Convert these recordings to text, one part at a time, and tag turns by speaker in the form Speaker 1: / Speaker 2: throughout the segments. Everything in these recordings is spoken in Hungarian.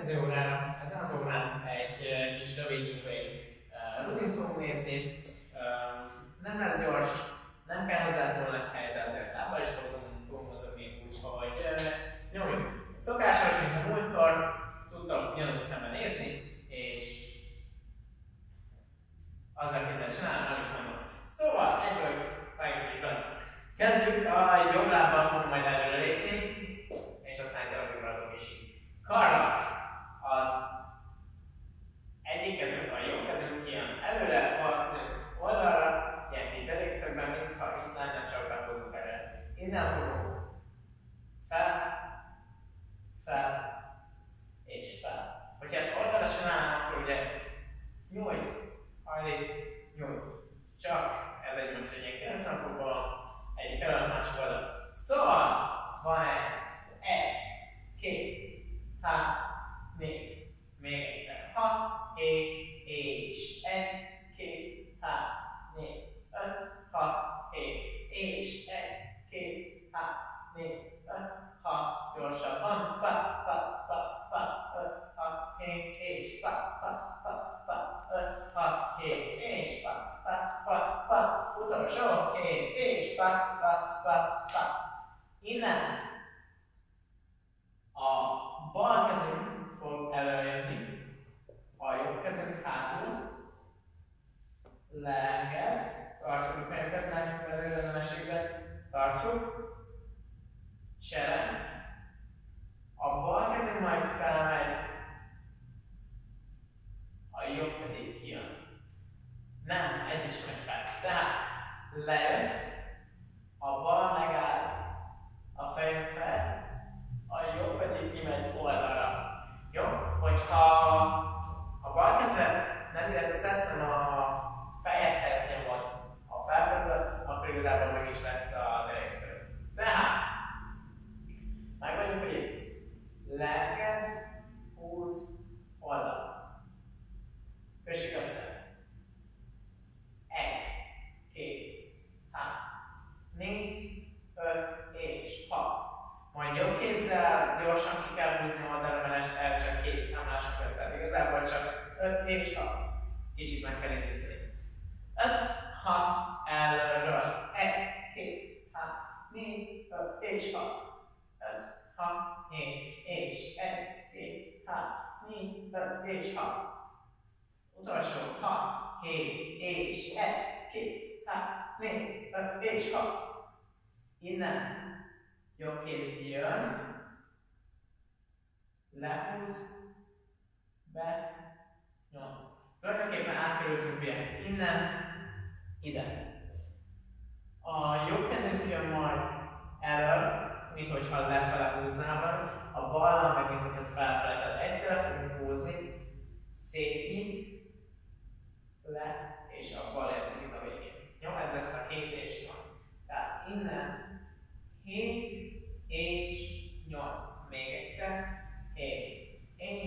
Speaker 1: következő órán, ezen az órán egy kis rövid nyugvég rutint fogunk nézni. Nem lesz gyors, nem kell hozzátolni egy helyet, de azért lábbal is fogunk mozogni, úgyhogy nyomjuk. Szokásos, mint a múltkor, tudtok ugyanúgy szemben nézni, és azzal kezdeni csinálni, amit mondom. Szóval, egyből vágjunk is bele. Kezdjük, a jobb lábbal fogunk majd előre lépni, és aztán egy darabig maradok is így. Karra az egyik kezünk, a jobb kezünk kijön előre, bal kezünk oldalra, ilyen így derékszögben, mintha itt lenne, csak behozzuk erre. Innen fogunk fel, fel és fel. Hogyha ezt oldalra csinálnám, akkor ugye nyújt, hajlít, nyújt. Csak ez egy most egy ilyen 90 fokban, egyik előtt, másik oldal. Szóval van egy, két, há, még egyszer. Ha, és egy, két, há, négy, öt, ha, és egy, két, há, négy, öt, ha, gyorsabban, pa, öt, ha, és pa, öt, ha, és pa, utolsó, és pa. Innen a bal kezünk fog előjönni, a jobb kezünk hátul, lelket, tartsuk a könyveket, látjuk belőle a mesékbe, tartjuk, csele, a bal kezünk majd felmegy, a jobb pedig kijön. Nem, egy is megy fel. Tehát lejött, a bal megáll a fejünk fel, a jobb pedig kimegy oldalra. Jó? Hogyha a bal kezet nem ide teszed, hanem a fejedhez nyomod a felpöröt, akkor igazából meg is lesz a derékszög. Tehát, meg vagyunk, hogy itt lelked, húz, oldal. Kössük össze. Egy, két, há, négy, öt és hat. Majd jobb kézzel gyorsan ki kell húzni oldalra, mert el csak két számlások lesz, tehát igazából csak 5 és 6. Kicsit meg kell indítani. 5, 6, előről. 1, 2, 3, 4, 5 és 6. 5, 6, 4 és 1, 2, 3, 4, 5 és 6. Utolsó 6, 7 és 1, 2, 3, 4, 5 és 6. Innen jobb kéz jön, lehúz, be, nyom. Tulajdonképpen átkerültünk ilyen innen, ide. A jobb kezünk jön majd elől, mint hogyha lefele húznával, a ballal meg mint hogyha felfele. Tehát egyszerre fogunk húzni, szépít, le, és a bal érkezik a végén. Jó, ez lesz a 7 és 8. Tehát innen 7 és 8. Még egyszer. 7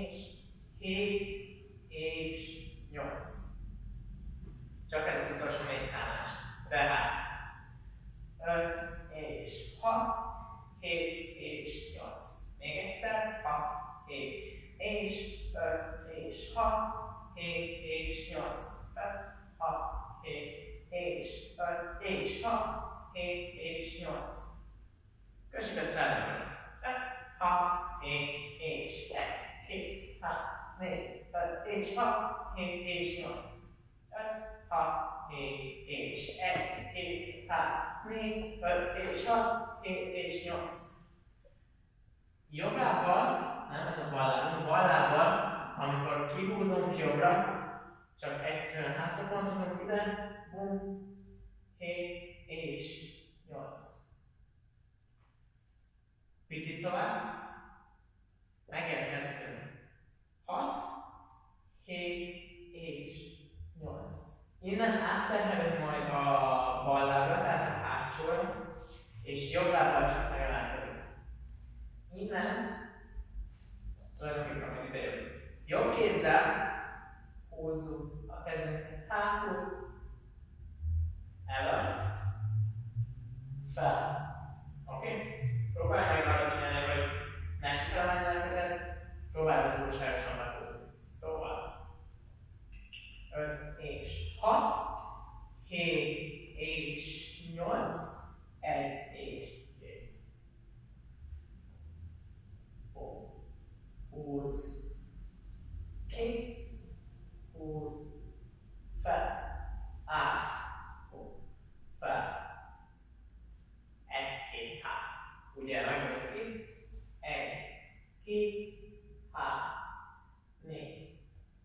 Speaker 1: és 8. Csak ez az utolsó 4 számlás. Tehát 5 és 6, 7 és 8. Még egyszer. 6, 7 és 5 és 6, 7 és 8. 5, 6, 7 és 5 és 6, 7 és 8. Kössük össze előre. 5, 6, 7 és 1, 2, 3, 4, 5 és 6, 7 és 8. 5, 6, 7 és 1, 2, 3, 4, 5 és 6, 7 és 8. Jobb lábbal, nem ez a bal láb, bal lábbal, amikor kihúzunk jobbra, csak egyszerűen hátra pontozunk ide, bum, 7 és 8. Picit tovább, megérkeztünk. 6, 7 és 8. Innen átterhelünk majd a bal lábra, tehát a hátsóra, és jobb lábbal csak megemelkedünk. Innen, tulajdonképpen meg ide jövünk. Jobb kézzel húzzuk a kezünket hátul, elő, fel. Oké? Próbálj meg arra figyelni, hogy neki felmenni a kezed, próbálj meg túlságosan vagyok itt. 1, 2, 3, 4.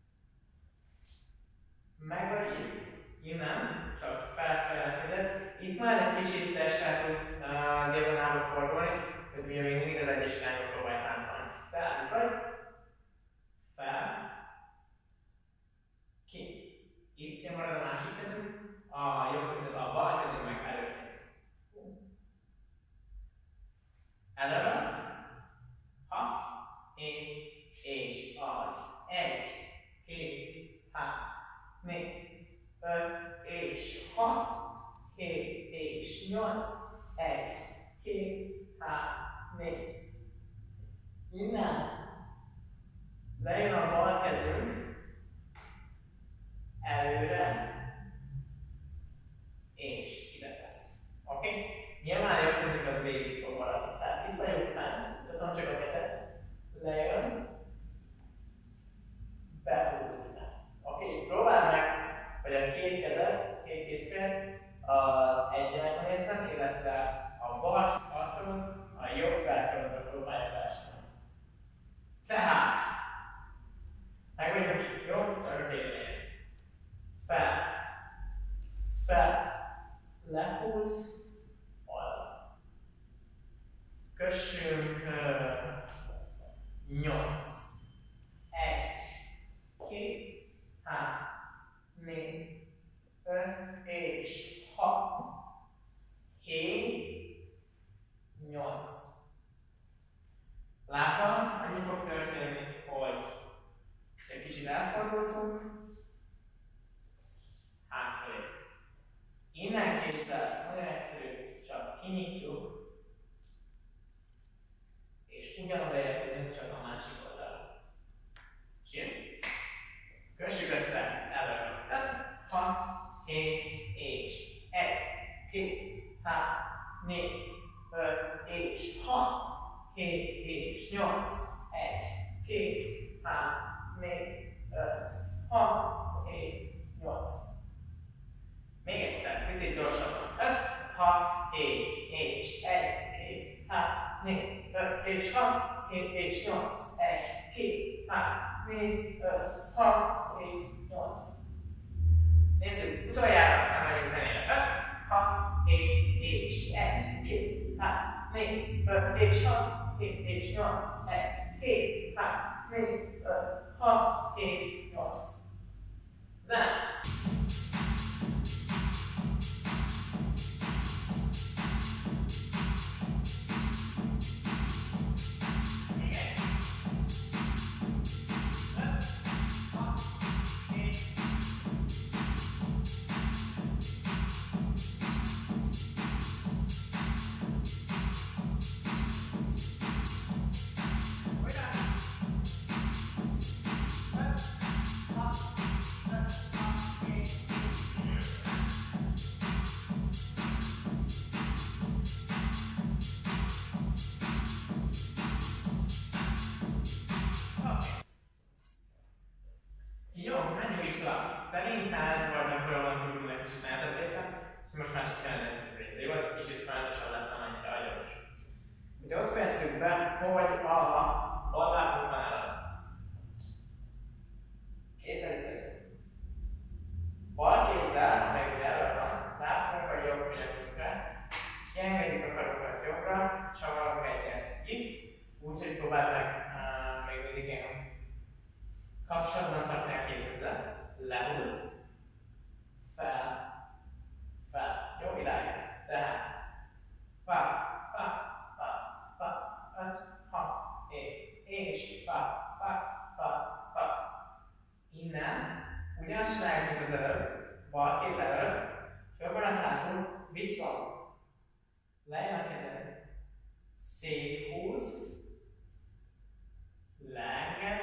Speaker 1: Meg vagy itt. Innen csak felfele kezed. Itt már egy kicsit testre tudsz diagonálba fordulni, hogy ugye még mindig az egyes irányba próbálj táncolni. Tehát itt vagy. Fel. Ki. Itt marad a másik kezünk. A jobb kezed a bal kezünk meg előnéz. Eleve. 6, 7, és az. 1, 2, 3, 4, 5, és 6, 7, és 8, 1, 2, 3, 4. Innen lejön a bal kezünk előre, és ide tesz. Oké? Okay? Nyilván jobb kezünk az végig fog maradni. Tehát itt vagyok fent, tudom csak a kezet, lejön, behúzunk ide. Oké? Okay? Próbáld meg, hogy a két kezed, két kézfél az egyenek nézzen, illetve a bal alkalon, a jobb felkalonra próbálja beesni. Tehát, meg vagyok itt, jó? Csak a kéznél. Fel, fel, lehúz, oldal. Kössünk 8. 1, 2, 3, 4, 5, és 6, 7, 8. Láttam, annyi fog történni, hogy egy kicsit elfordultunk, hátfelé. Innen kézzel nagyon egyszerű, csak kinyitjuk, és ugyanoda érkezünk, csak a másik oldalra. Jön. Kössük össze előre. 5, 6, 7, és 1, 2, 3, 4, 5, és 6, 7, és 8, 1, 2, 3, 4, 5, 6, 7, 8. Még egyszer, picit gyorsabban. 5, 6, 7, és 1, 2, 3, 4, 5, és 6, 7, és 8, 1, 2, 3, 4, 5, 6, 7, 8. Nézzük, utoljára aztán megyünk zenére. 5, 6, 7, és 1, 2, 3, 4, 5, és 6, 7, és 8, 1, 2, 3, 4, 5, 6, 7, 8. Zene! Szerintem ez volt gyakorlatilag körülbelül egy kicsit nehezebb része, és most már csak kellene nehezebb része. Jó, ez kicsit folyamatosan lesz, amennyire agyagos. Ugye ott fejeztük be, hogy a ballábunkban állap. Készen itt vagyunk. Bal kézzel, amelyik ugye előtt van, látunk a jobb könyökünkre, kiengedjük a karokat jobbra, csavarunk egyet itt, úgyhogy próbáld meg még mindig ilyen kapcsolatban tartani a két kezet. Lehúz, fel, fel. Jó, idáig. Tehát, pa, 5, 6, 7, és pa. Innen, ugyanazt csináljuk, mint az előbb, bal kéz előbb, és jobban hátul, viszont lejön a kezed, széthúz, leenged,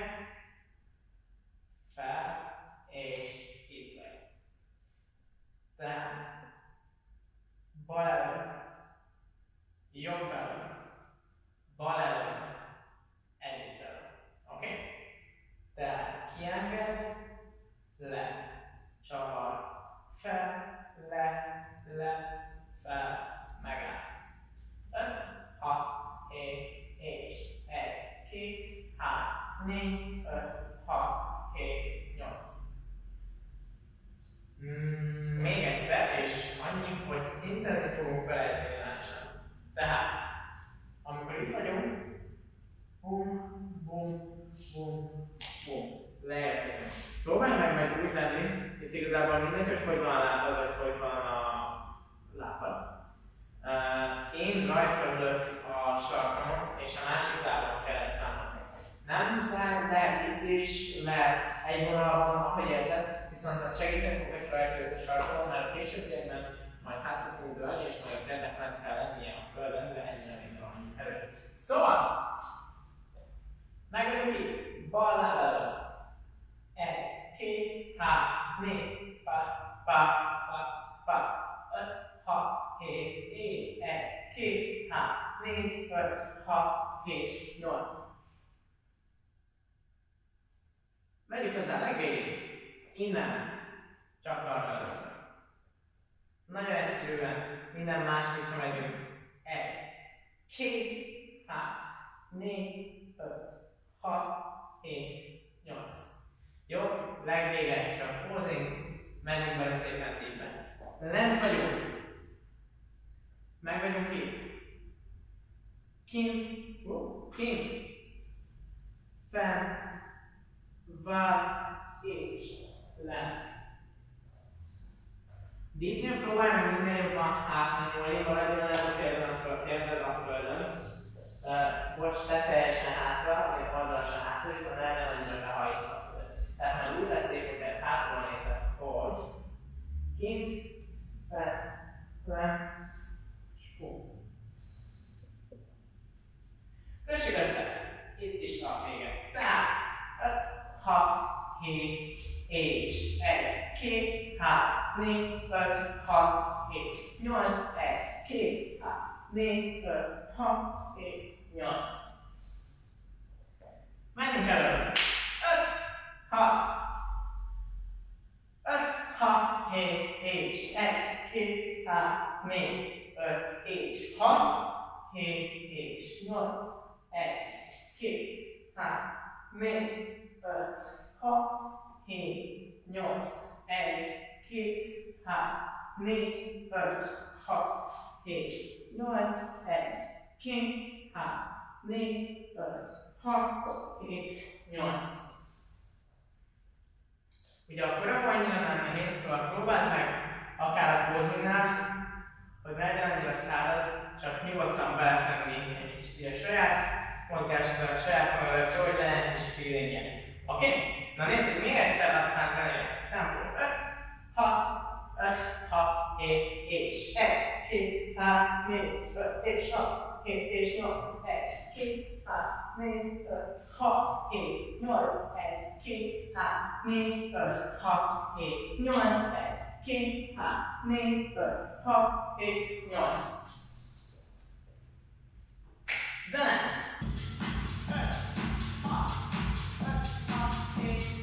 Speaker 1: fel, és itt vagy. Tehát bal elő, jobb elő, bal elő, együtt elő. Oké? Okay? Tehát kienged, le, csavar, fel, le, fel, megáll. 5, 6, 7, 4, 5, 6, 7, 8. Még egyszer, és annyi, hogy szintezni fogunk vele egy pillanatban. Tehát, amikor itt vagyunk, bum, bum, bum, bum, leérkezünk. Próbálj meg majd úgy lenni, itt igazából mindegy, hogy van a lábad, vagy hogy van a lábad. Én rajta ülök a sarkamon, és a másik lábam keresztül. Nem muszáj, lehet itt is, lehet egy vonalban, ahogy érzed, viszont az segíteni fog, hogy rajta ülsz a sarkamon, mert a későbbiekben majd hátra fogunk dőlni, és majd a térnek nem kell lennie a földön, de ennyire még valami előtt. Szóval, meg vagyunk itt, bal láb előtt. 1, 2, 3, 4, 5, 6, 7, 1, 2, 3, 4, 5, 6, 7, 8. Vegyük hozzá a legvégét. Innen csak arra először. Nagyon egyszerűen minden másodikra megyünk. 1, 2, 3, 4, 5, 6, 7, 8. Jó? Legvége, csak pózink, menjünk bele szépen tízbe. Lent vagyunk. Meg vagyunk itt. Kint, kint, fent, vár és lent. Dítnél próbálj meg minél jobban hátrányolni, maradjon ez a térded a földön. Bocs, te teljesen hátra, vagy oldalasan hátra, viszont nem annyira behajtva. Tehát már úgy lesz szép, hogy ez hátra nézed, hogy kint, fent, és pum. Kössük össze! Itt is a vége. Tehát 5, 6, 7, és 1, 2, 3, 4, 5, 6, 7, 8, 1, 2, 3, 4, 5, 6, 7, 8. Menjünk elő! 5, 6, 7, és 1, 2, 3, 4, 5, és 6, 7, és 8, 1, 2, 3, 4, 5, 6, 7, 8, 1, 2, 3, 4, 5, 6, 7, 8, 1, 2, 3, 4, 5, 6, 7, 8. Ugye akkor annyira nem nehéz, szóval próbáld meg akár a pózunknál, hogy ne legyen annyira száraz, csak nyugodtan beletenni egy kis ilyen saját mozgásodat, saját magadat, hogy legyen egy kis feelingje. Oké? Na nézzük még egyszer, aztán zenélj. Tempó. 5, 6, 5, 6, 7, és 1, 2, 3, 4, 5, és 6, 7, és 8, 1, 2, 3, 4, 5, 6, 7, 8, 1, 2, 3, 4, 5, 6, 7, 8, 1, 2, 3, 4, 5, 6, 7, 8. Zene! 5, 6, 5, 6, 7, 8.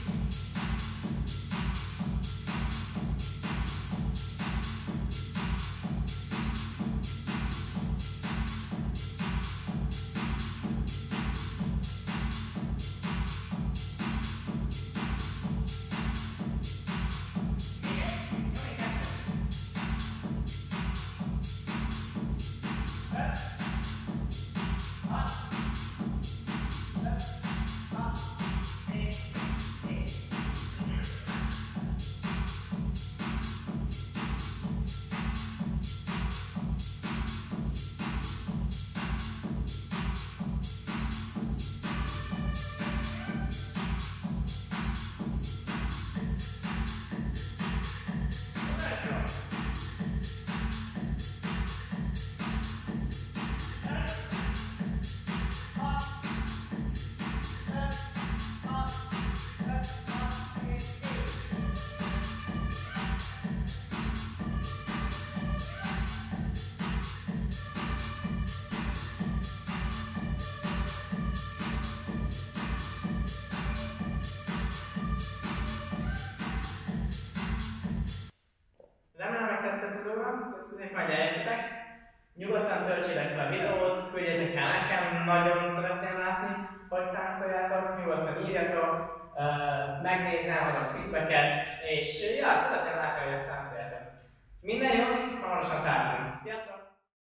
Speaker 1: Köszönjük, hogy eljöttetek. Nyugodtan töltsétek fel a videót, küldjétek el nekem, nagyon szeretném látni.